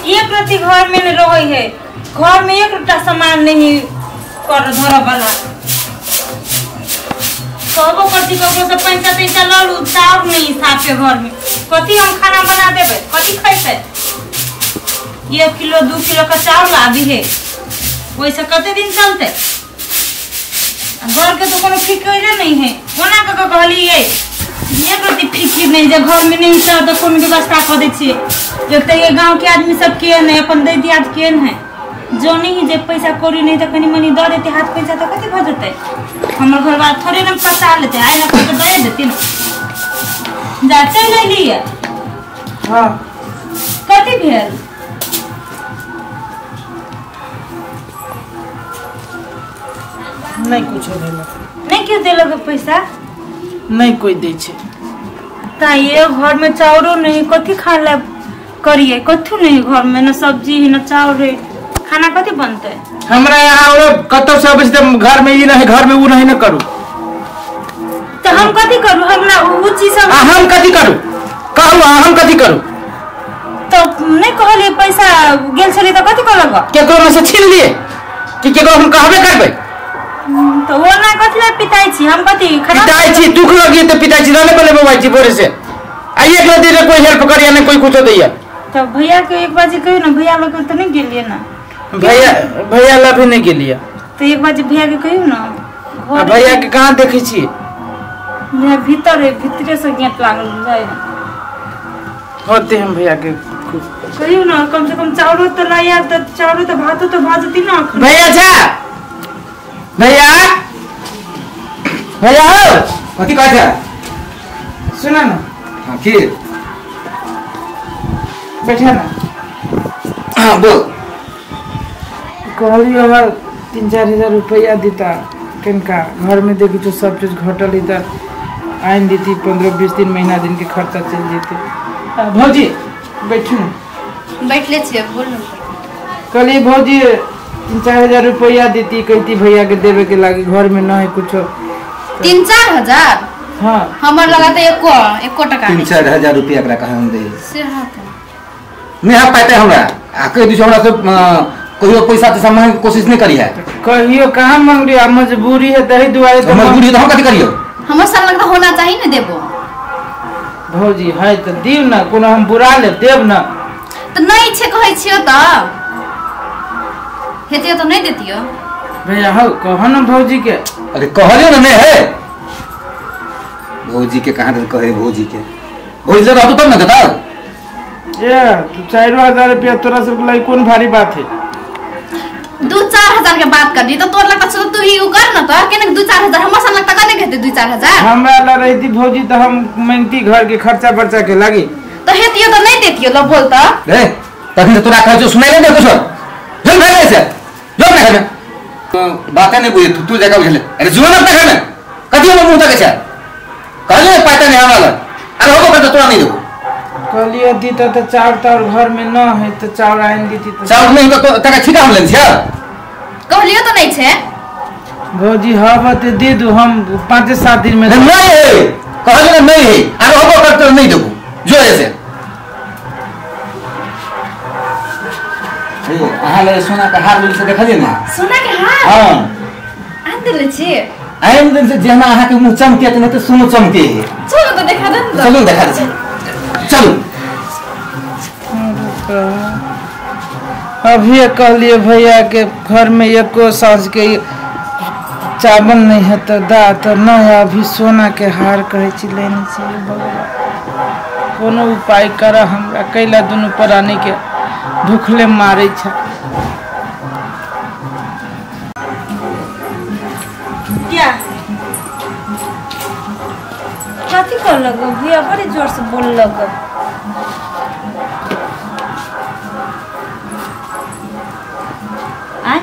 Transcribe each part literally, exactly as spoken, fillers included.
एक रति घर में नहीं रहे है, घर में एक रुपया सामान नहीं कर धर वाला कहबो कथी ककरो से पैसा तैसा ललू चाउर नहीं साफे घर में कथी हम खाना बना देबे कथी खैते एक किलो दो किलो का चाउर लाबी है वैसे कते दिन चलते घर के तो कोनो फिक्र नहीं है कोना का कहली ये एक रति फिक्र नहीं जे घर में नहीं छ तो कोनो व्यवस्था कर दे छी जते ये गांव के आदमी सब के है अपन दे दिया के है जो नहीं जे पैसा कोरी नहीं तो कनी मनी द देते हाथ पैसा तो कथी भ जते हमर घर बात थोड़े न पता लेते आए न तो दे देती न जा चल लिए हां कथी भेल नहीं कुछ भेल नहीं क्यों दे लगे पैसा नहीं कोई दे छे ता ये घर में चाउरो नहीं कथी खा ले करिए कथु नहीं घर में न सब्जी है न चाउर है खाना कथी बनते हमरा यहाँ और कतो से बस घर में ई नहीं घर में वो नहीं न करू तो हम कथी करू हमरा उ चीज सब हम कथी करू कहू हम कथी करू तो नहीं कहले पैसा गेल छले तो कथी करलग केकरो में से छीन लिए कि केकरो हम कहबे करबे तो वो ना कथी ले पिताई छी हम कथी खराब पिताई छी दुख लगी तो पिताई छी रहने पहले मोबाइल छी बोरे से आइए एक दिन कोई हेल्प करिया नहीं कोई कुछ दैया तो भैया के एक बार कहियो ना भैया लोग तो नहीं गेलिए ना भैया भैया ला भी नहीं गेलिए तो एक बार भैया के कहियो ना भैया के कहां देखै छी भैया भीतर है भीतरे से गेट लागल जाए होते हम भैया के कहियो ना कम से कम चावल तो लाया तो चावल तो भात तो भाजती ना भैया जा भैया भैया हो कथी कहै छै सुना ना हां की बैठा ना हां बोल कहली हमार तीन चार हजार रुपया देता कनका घर में देखी तो सब चीज घटल इधर आइन देती पंद्रह बीस दिन महीना दिन के खर्चा चल जेते भौजी बैठू बैठ ले छिए बोल कहली भौजी तीन चार हजार रुपया देती कहती भैया के देवे के लागी घर में न है कुछ तीन चार हजार हाँ हमर लगा तो एको एको टका तीन चार हजार रुपया एकरा कहे हम दे से हाथ नहीं आ पाते हमरा आ कह दिस हमरा से कहियो पैसा ते मांगे के कोशिश नहीं करी है कहियो कहाँ मांग रही मजबूरी है दही दुआरे तो मजबूरी तो हम कथी करियो हमर सन लगता होना चाहिए ना देबो भौजी है तो दीव ना कोनो हम बुरा ले देव ना तो नहीं छे कहै छियो त हेतियो तो नहीं देतियो भैया हो कहो ना भौजी के अरे कहलियो ना नहीं है भौजी के कहां कहे भौजी के भौजी से रहतो तब ना देता ये तू चार हजार रुपया तोरा सब लाई कौन भारी बात है दो चार हजार के बात कर दी तो तोर लगता चलो तू ही उ कर ना तो केने दो चार हजार हमर सन लगता कने घेते दो चार हजार हमरा ला रही थी भौजी तो हम मेहनती घर के खर्चा बर्चा के लागी तो हेतियो तो नहीं देतियो लो बोल त रे तखन से तोरा कह जो सुनाई नहीं दे कुछ चल भाई ऐसे जो ना है बात नहीं बुझे तू तू जगह बुझले अरे जुआ ना है ना कथि हम मुंह तक छै कहले पाता नहीं हमारा अरे होको कर तोरा नहीं दो कहलिए दी तो तो चार तार घर में न है तो चार आइन दी थी तो चाउर नहीं तो तका छिका हम लेन छै कहलियो तो नहीं छे भौजी हाँ बात दे दो हम पाँच सात दिन में नहीं है कहले नहीं है अरे होको कर तो नहीं दो जो ऐसे ए आहा ले सोना का हार मिल से देखलिए ना सोना के हार हां आन देले छी आइन दिन से जेना आहा के मुंह चमके त नहीं तो सुनो चमके चलो तो देखा दे चलो देखा दे चलो अभी कहलिए भैया के घर में एको साँझ के चावल नहीं है तो दा तो न है अभी सोना के हार कहे छी लेने चाहिए भगवान कोनो उपाय कर हमरा कैला दुनू प्राणी के भूखले मारे छ क्या कथी कर लगो भैया बड़े जोर से बोल लगो आय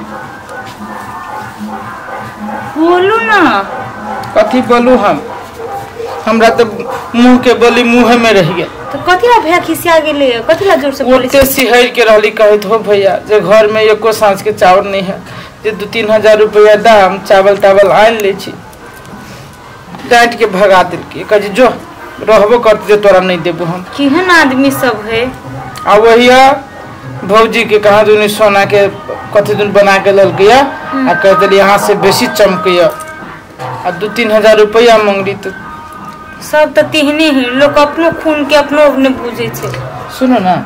बोलू ना कथी बोलू हम हमरा तो मुंह के बोली मुंह में रह गया तो कथी ला भैया खिसिया गेले कथी ला जोर से बोले उठते सिहर के रहली कहत हो भैया जे घर में एको सांझ के चावल नहीं है जे दो तीन हजार रुपया दाम चावल तावल आन ले छी डांट के भगा दिल के कह जो रहबो करते जो तोरा नहीं देबो हम केहन आदमी सब है आ वही भौजी के कहा दूनी सोना के कथी दून बना के लल गया आ कह दिली यहाँ से बेसी चमकैया आ दू तीन हजार रुपया मांगली तो सब तो तिहने ही लोग अपनो खून के अपनो अपने बुझे छे। सुनो ना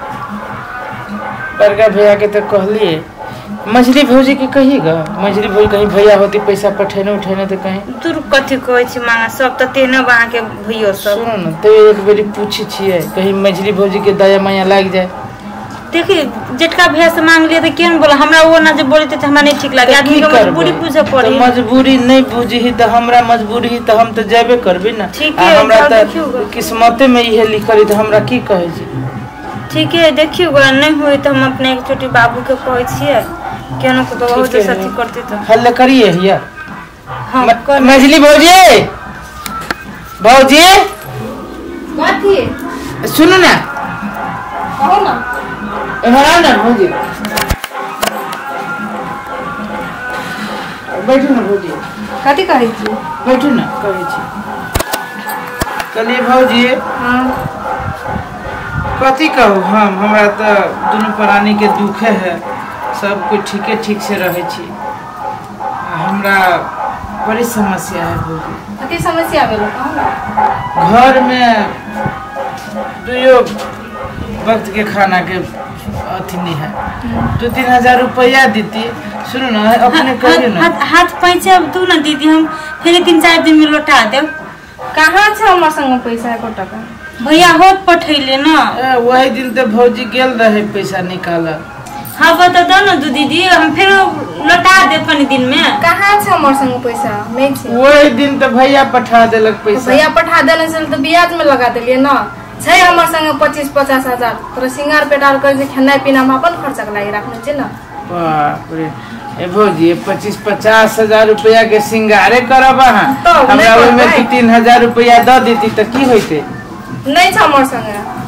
बड़का भैया के तो कहलिए मछली भौजी के कहिएगा मछली भौजी कहीं भैया होती पैसा पठेने उठेने तो कहीं दूर कथी कहै छी मांगा सब तो तेने बहा के भइयो सब। सुनो ना तो एक बेरी पूछी छिए कहीं मछली भौजी के दया माया लाग जाए। देखिए जेठका भैया से मांग लिए तो केन बोला हमरा वो ना जे बोले थे हमरा नहीं ठीक लगे आदमी के मजबूरी बुझे पड़ी तो मजबूरी नहीं बुझी तो हमरा मजबूरी ही तो हम तो जेबे करबे ना ठीक आ है हमरा देखियो तो किस्मते में इहे लिखल तो हमरा की कहे छी। ठीक है देखियो नहीं हुई तो हम अपने एक छोटी बाबू के कहै छिए केनो को बहुत सती करते तो हल्ला करिए भैया। हां मछली भौजी भौजी कथी सुनो ना कहो ना इधर ना भौजी बैठो ना भौजी कथी कहै छी बैठो ना कहै छी चलिए भौजी हां कथी कहू हम हमरा तो दोनों प्राणी के दुखे है सब कुछ ठीके ठीक से रहे छी हमरा बड़ी समस्या है भौजी। कथी समस्या भेलो कहो ना घर में दुयो वक्त के खाना के अथी नहीं है दो तीन हजार रुपया देती सुनो ना अपने करिए ना हाथ हाथ पैसा दू ना दीदी हम फिर तीन चार दिन में लौटा देव। कहाँ छै हमर संग पैसा एको टका भैया होत पठैले ना ए, वही दिन तो भौजी गेल रहे पैसा निकाला। हाँ बता दो ना दू दीदी हम फिर लौटा दे पानी दिन में। कहाँ छै हमर संग पैसा नहीं छै वही दिन तो भैया पठा देलक पैसा भैया पठा देने से तो ब्याज में लगा देलिए ना छै हमर संग पच्चीस पचास हजार तोरा सिंगार पेटार कर जे खाना पीना में अपन खर्चा के लागी रखने छै ना। बाप रे ए भौजी पच्चीस पचास हजार रुपया के सिंगारे करब अहाँ तो हमरा ओहि में दू तीन हजार रुपया दे देती तो की होते नहीं छै हमर संग।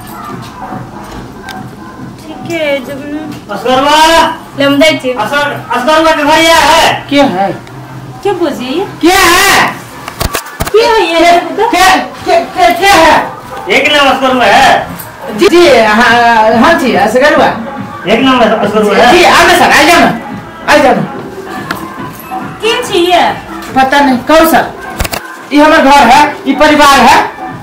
ठीक है जब असगरवा ले हम दै छी असर असगरवा के घर ये है क्या है क्या बोझी क्या है क्या है ये क्या क्या क्या क्या है एक नाम असगरवा है जी जी हाँ हाँ जी असगरवा एक नाम असगरवा है जी आना सर आ जाना आ जाना क्या चाहिए पता नहीं कौन सर ये हमारा घर है ये परिवार है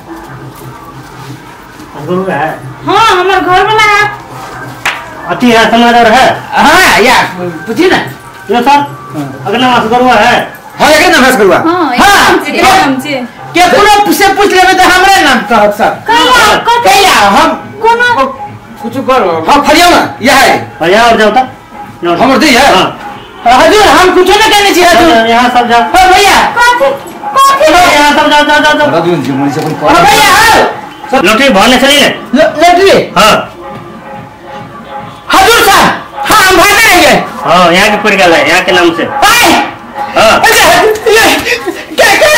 असगरवा है हाँ हमारा घर वाला है अति है समाचार है हाँ यार पूछिए ना यो सर अगर नाम असगरवा है हाँ एक नाम असगरवा हां हाँ, एकदम छै क्या कोनो से पूछ लेबे तो हमरा नाम कहत सर कहिया कहिया हम कोनो कुछ करो हाँ फरिया ना यह है भैया और जाओ तो हमर दी है हां हजूर हम कुछ नहीं कहने चाहिए हजूर यहाँ सब जाओ हाँ भैया कथी कथी यहाँ सब जाओ जाओ जाओ राजू जी मन से अपन हाँ कॉल भैया हाँ लौटी भरने चली ले लटरी हाँ हजूर सर हाँ हम भाग रहेंगे हाँ यहाँ के पड़ गया है यहाँ के नाम से आए हाँ क्या क्या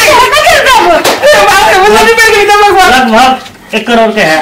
लगभग एक करोड़ के है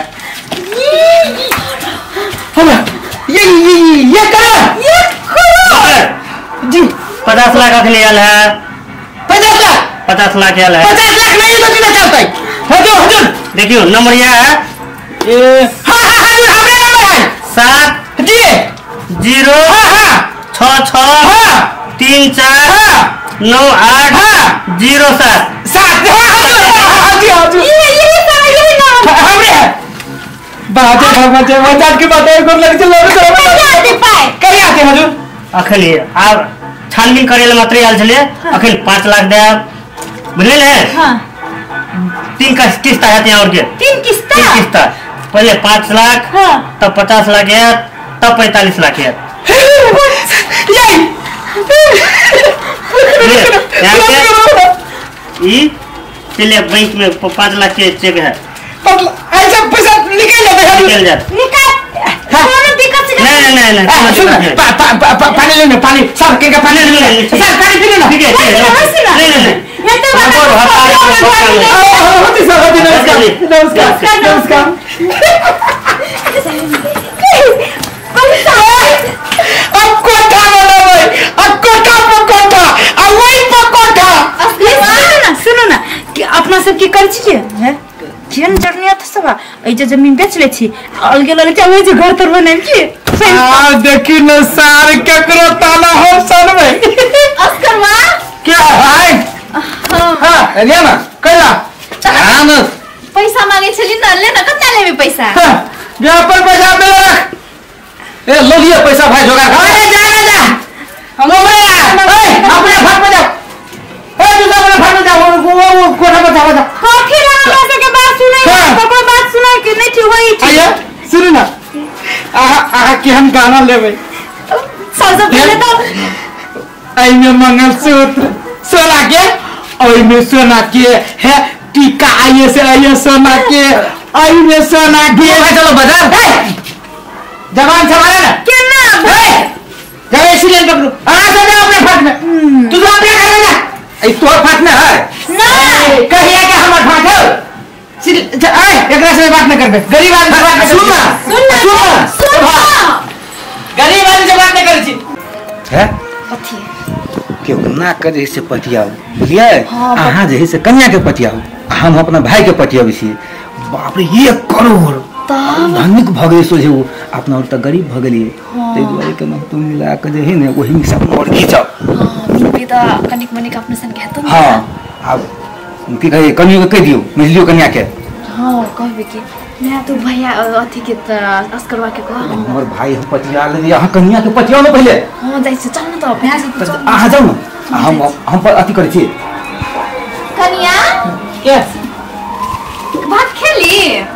ये ये ये करो ये करो जी पचास लाख रख लिया है पचास लाख पचास लाख लिया है पचास लाख नहीं तो कितना चलता है हजूर हजूर देखियो नंबर यह है ये हाँ हाँ हजूर हमारे नंबर है सात जी जीरो हाँ हाँ छ छ हाँ तीन चार हाँ नौ आठ हाँ जीरो सात सात हजूर हजूर ये ये सारा ये नाम हमरे है बात है बात है बात की बात है को लग चल कैसे आते पाए कहीं आते हजूर अखन ये आब छानबीन करे ले मात्र आयल छले अखन पाँच लाख दे बुझले ने हाँ तीन का किस्त है यहाँ और के तीन किस्ता तीन किस्त पहले पाँच लाख हाँ तब पचास लाख है तब पैंतालीस लाख है यही ई चलिए बैंक में पाँच लाख के चेक है ऐसा पैसा निकल जाता है निकल जाए निकाल कोनो दिक्कत से नहीं नहीं नहीं हाँ, सुनो, नहीं पा- पा- पा- पा- पानी लेने पानी सर के पानी नहीं, लेने नहीं, सर पानी पी लेना ठीक है ठीक है नहीं नहीं नहीं ये तो हाँ, बोलो, हाँ, हाँ, हाँ, हाँ, हाँ, हाँ। हाँ, होती सर होती नमस्कार नमस्कार नमस्कार अब कोठा वाला भाई अब कोठा पर कोठा अब वही पर कोठा ये सुनो ना सुनो ना कि अपना सब की कर छिए हैं केन जर्नी त सब ए जे जमीन बेच ले छी अलगे लगे छै ओइ जे घर तर बनाइल की आ देखी न सार केकरो ताला हो सन में अस्करवा क्या भाई हां एलिया ना कैला हां न पैसा मांगे छली न ले न कतना लेबे पैसा यहाँ पर पैसा दे रख ए लो लिया पैसा भाई जोगाड़ कर अरे जा रे जा हम लोग ए अपने भाग में जाओ ए तू अपने भाग में जाओ वो वो कोठा पर जाओ हाँ फिर हम ऐसे के बात सुने तो कोई बात सुना कि नहीं थी वही थी आया सुन ना आहा आहा के हम गाना लेवे सबसे पहले तो आई में मंगलसूत्र सोना के आई में सोना के है टीका आइए से आइए सोना के आई में सोना के चलो बाजार जवान संभाले ना कितना जब एक्सीडेंट पकड़ो आ जा जा अपने फाट में तू तो अपने घर में जा ए तोर फाट में है नहीं कहिए कि हमर फाट है सिर ए एकरा से बात न करबे गरीब आदमी से बात न सुन ना सुन सुन गरीब आदमी से बात न करे छी है कथी के ना करे से पटियाओ बुझलिए अहाँ जे है से कन्या के पटियाओ हम अपना भाई के पटियाबे छी बाप रे एक करोड़ धनिक भगे सोझे वो अपना और त गरीब भगलिए तै दुआरे के तुम मिला के जे है ने वही में सब और खींचो हां बिल्कुल त कनिक मनिक अपने सन के तो हां अब की कहे कन्या के कह दियो मिलियो कन्या के हां कहबे कि मैं तो भैया अथी के अस्करवा के कह हमर भाई हम पटिया ले अहाँ कन्या के पटियाओ न पहले हां जाई से चल न त भैया से चल अहाँ जाऊ न हम हम पर अथी करे छी कनिया के भात खेली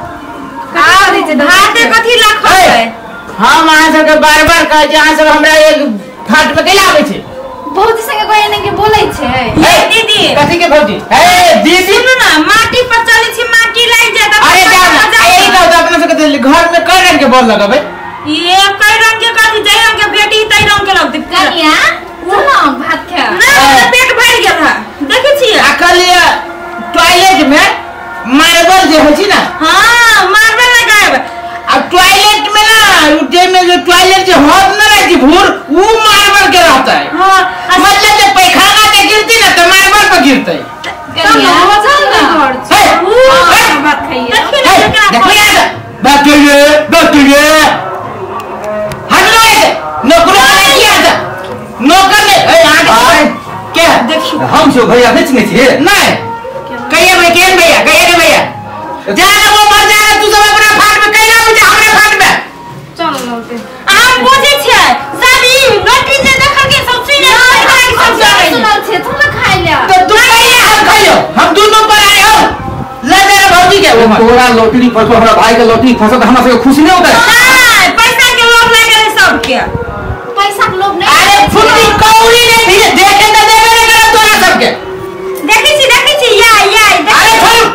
भाते कथी लाख है हम अहाँ सब के बार बार कहे छी अहाँ सब हमरा एक फाट में कैला आबै छै बहुत संगे कोई ने के बोलै छै ये दीदी कथी के भौजी ए दीदी सुनो ना माटी पर चली छी माटी लाग जाए अरे जा यही कहू तो अपना सबके घर में कई रंग के बॉल लगाबे ये कई रंग के कथी जय रंग के बेटी तई रंग के लगते कनिया चलो भात खा ना पेट भर गया था देखे छिए अकलिया टॉयलेट में मार्बल जे होची ना हां मार्बल लगाए अब टॉयलेट में ना उठे में जो टॉयलेट जो होत ना रहती भूर वो मार्बल के रहता है हां मतलब जब पैखाना पे गिरती ना तो मार्बल पे गिरता है कनिया चल ना घर हे बात खाइए देखिए बात करिए बात करिए हम लोग ऐसे नौकरों ने किया था नौकर ने ए आगे क्या देखियो हम जो भैया नहीं चिन्हे छिए नहीं कहिए भाई केन भैया कहिए के भैया जाना वो मर जाएगा तू सब अपना फाट में कैला हो जा हमरे फाट में चल लौटे हम बुझे छिए शादी लड़की जे देखल के सब सीने सब जाने सुनल छे तुम खाइ ले तो तू कहिए हम खाइयो हम दोनों पर आए हो ले जा भौजी के वो तोरा लॉटरी फंसो हमरा भाई के लॉटरी फंसो तो हमरा से खुशी नहीं होता है नहीं पैसा के लोभ नहीं करे सब के पैसा के लोभ नहीं अरे फुल्ली कौड़ी ने भी देखे न देवे न करे तोरा सब के देखी छी देखी छी या या अरे छोड़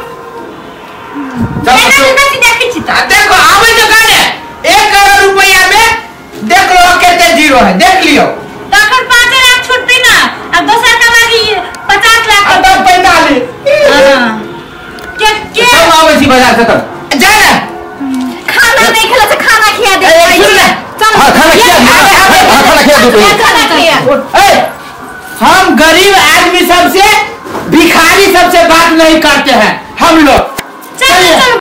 देखी छी देखी छी आ देखो आवे जो गाने एक करोड़ रुपया में देख लो कितने जीरो है देख लियो तखन पाँच लाख छूटती ना अब दूसरा का बारी पचास लाख अब तब पैंतालीस हां के के सब आवे छी बाजार से कर जा ना खाना नहीं खेला से खाना खिया दे ए सुन ले चल हां खाना खिया हां खाना खिया दो खाना खिया ए हम गरीब आदमी सबसे भिखारी सबसे बात नहीं करते हैं हम लोग चल चल